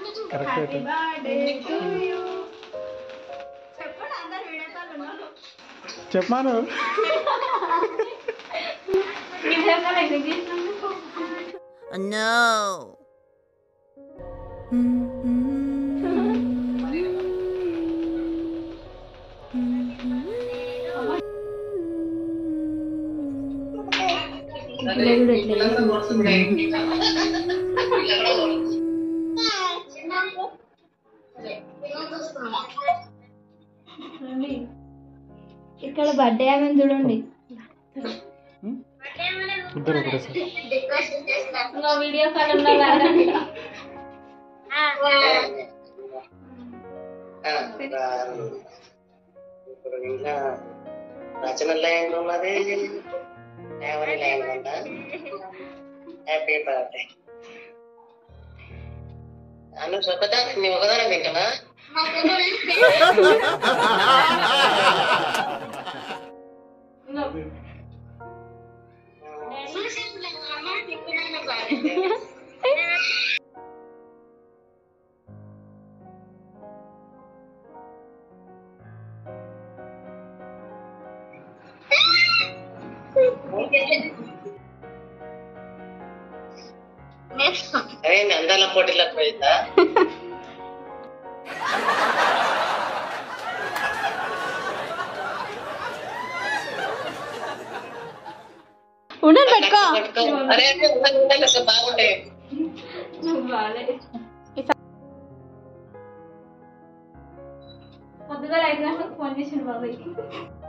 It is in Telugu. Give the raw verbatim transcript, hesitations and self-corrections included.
Happy birthday to you. చెప్పాను. No. ఇక్కడ బర్త్డే ఆమె చూడండి. వీడియో కాల్ ఉన్నా రచన లైన్ ఉన్నది, ఎవరి లైన్ ఉందా? హ్యాపీ బర్త్డే అను చెప్పదా, నీ ఒకదానే తింటావా? అరే అందాల పోటీలకు పోయిందా? ఉండండి పెట్టుకో. అరే బాగుంటాయి. పొద్దుగా ఐదు గంటలకు ఫోన్ చేసిండు బాబాయ్.